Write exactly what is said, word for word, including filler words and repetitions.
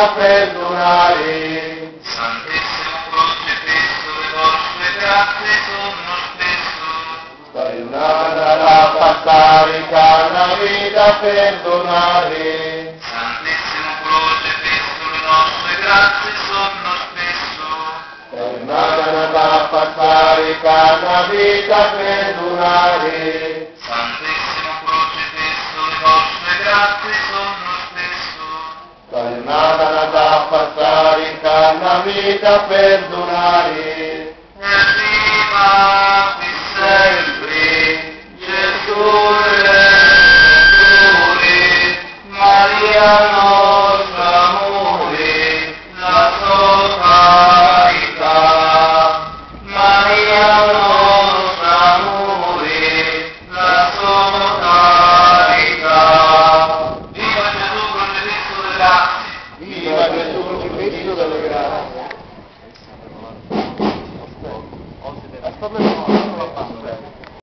vita perdonare. Santissimo Crocifisso, le vostre grazie sono spesso. Scaglionata da passare, una vita perdonare. Santissimo Crocifisso, le nostre grazie sono spesso. Scaglionata da passare, una vita perdonare. Santissimo Crocifisso, le vostre grazie sono spesso. Scaglionata da passare, una vita perdonare. Viva qui sempre, Gesù Redentore, Maria nostra amore, la sua carità. Maria nostra amore, la sua carità. Viva Gesù Crocifisso delle grazie. Viva Gesù Crocifisso delle grazie. Aspetta,